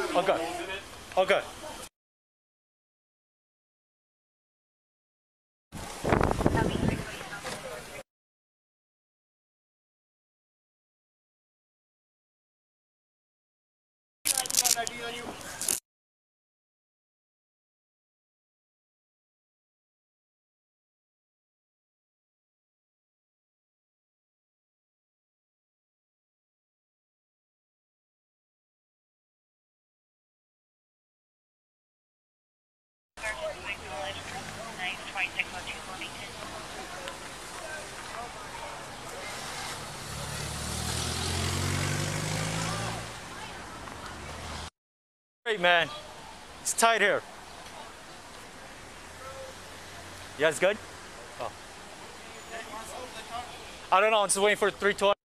Okay. Okay. Great, man. It's tight here. You guys good? Oh. I don't know. I'm just waiting for 320.